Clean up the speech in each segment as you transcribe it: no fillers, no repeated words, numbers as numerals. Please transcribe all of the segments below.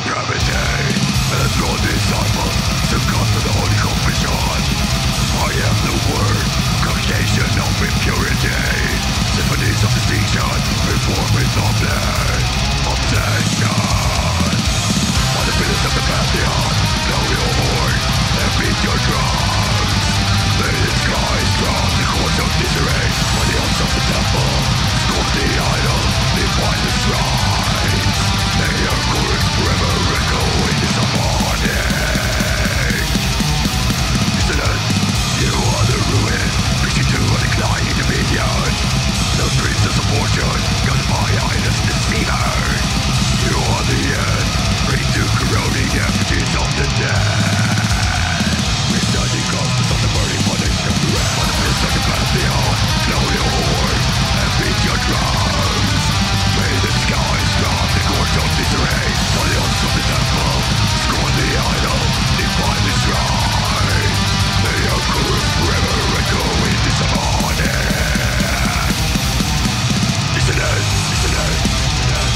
Gravitate and draw disciples to God for the holy confession. I am the word, congregation of impurity, symphonies of distinction, reform with oblique obsession. On the pillars of the pantheon, blow your horn and beat your drums. May the skies drop the chords of misery on the altar of the temple. Scorn the idol, define the shrines. May your chorus forever echo in this morning. Dissonance, you are the ruin, preaching to a declining dominion. The princess of fortune, guided by eyeless deceivers. You are the end, bring to corroding effigies of the dead. Reciting gospels of the burning bondage of the red. On the pillars of the pantheon, blow your horn and beat your drums. May the skies drop the chords of misery on the altars of the temple. Scorn the idol, define the shrine. May your chorus forever echo in this morning. Dissonance, dissonance, dissonance.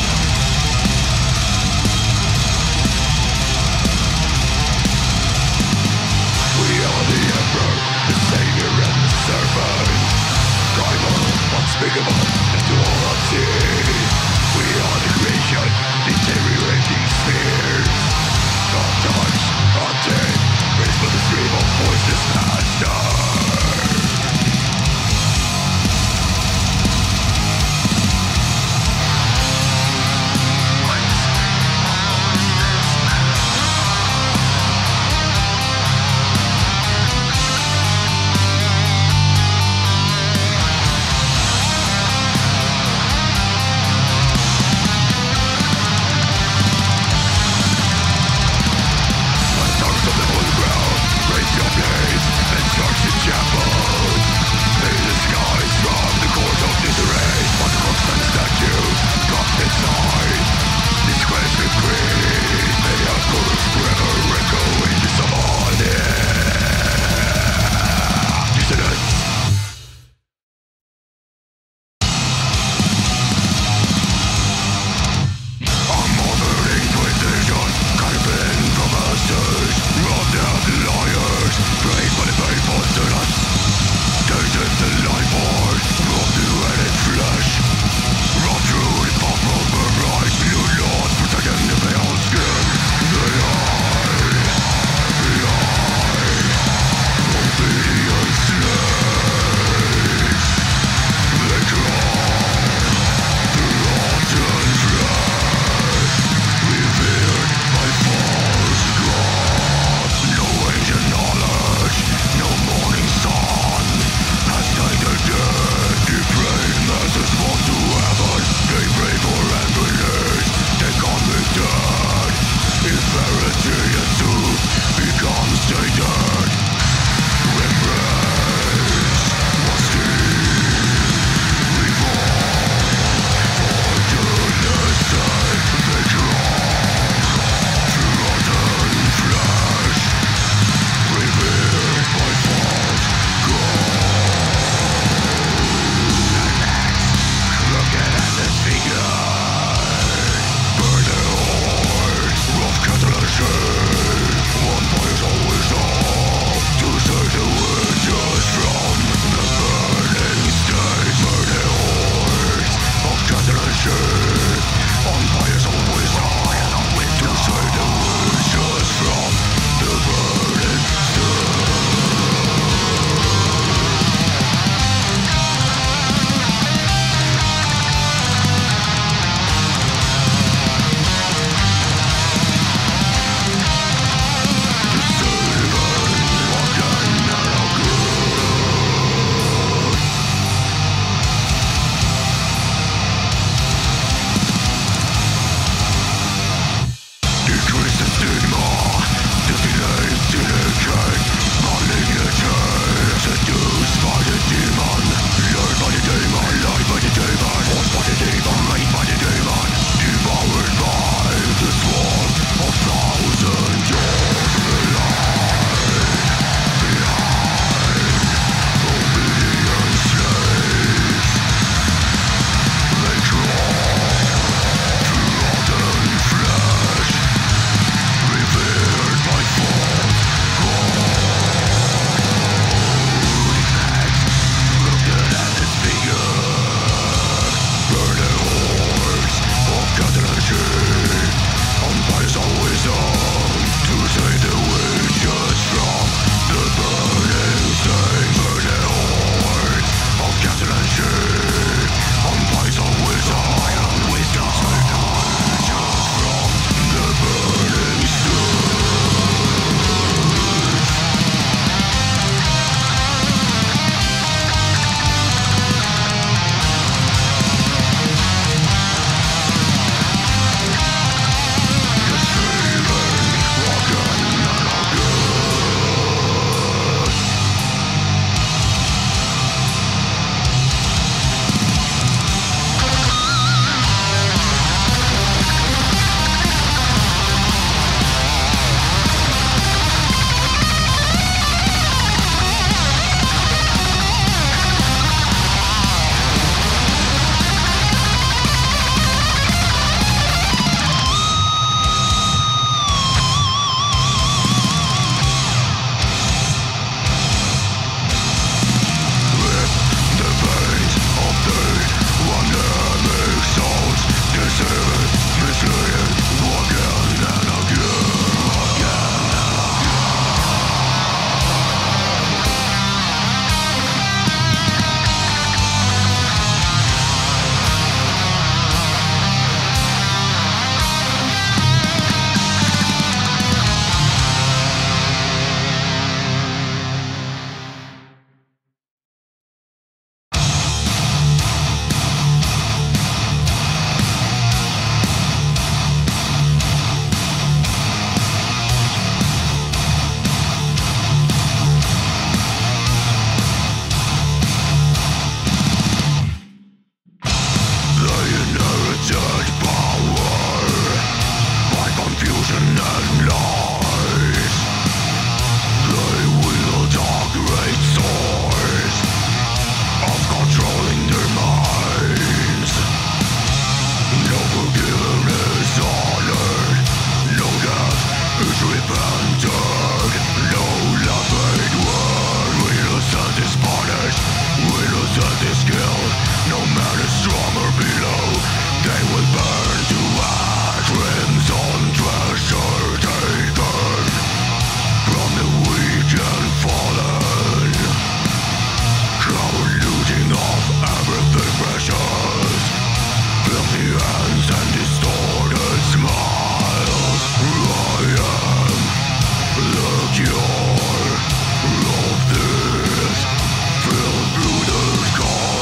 We are the emperor, the savior and the servant. Primal, unspeakable, and to all unseen. We are the creation, deteriorating spheres. Untouched, untamed, raised by the stream of voiceless master. One boy is always on. repented. No laughing word. Innocent is punished. Innocent is killed. No man is strong or below. They will burn to ash. Crimson treasure taken from the weak and fallen. Crowd looting off everything precious. Filthy hands and distorted smiles. I am the cure of this. Filled through the sky.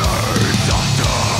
disaster.